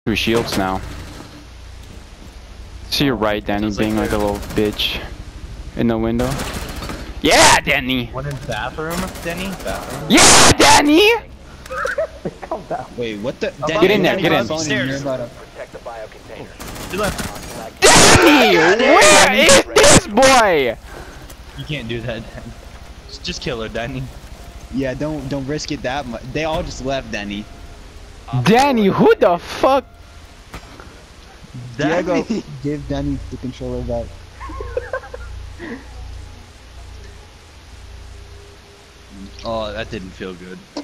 through shields now. See your right, Danny, being like a little bitch in the window. Yeah, Danny! One in the bathroom, Denny? Bathroom? Yeah, Danny! Wait, what the? Get in there, get in. Stairs. Protect the bio container. You left. Danny! Where is this boy? You can't do that, Denny. Just kill her, Denny. Yeah, don't risk it that much. They all just left, Denny. Danny, who the fuck? Diego, give Danny the controller back. Oh, that didn't feel good.